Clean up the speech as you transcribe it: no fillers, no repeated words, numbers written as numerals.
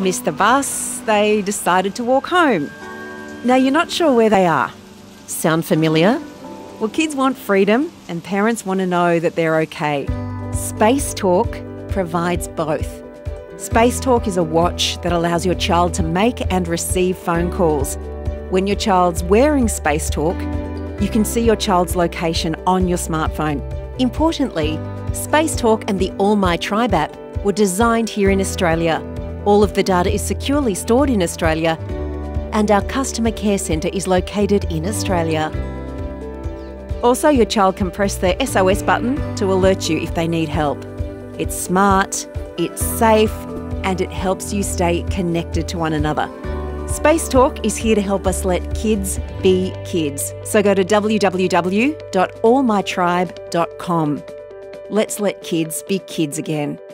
missed the bus, they decided to walk home. Now you're not sure where they are. Sound familiar? Well, kids want freedom and parents want to know that they're okay. Space Talk provides both. Space Talk is a watch that allows your child to make and receive phone calls. When your child's wearing Space Talk, you can see your child's location on your smartphone. Importantly, Space Talk and the All My Tribe app were designed here in Australia. All of the data is securely stored in Australia, and our customer care centre is located in Australia. Also, your child can press the SOS button to alert you if they need help. It's smart, it's safe, and it helps you stay connected to one another. Space Talk is here to help us let kids be kids. So go to www.allmytribe.com. Let's let kids be kids again.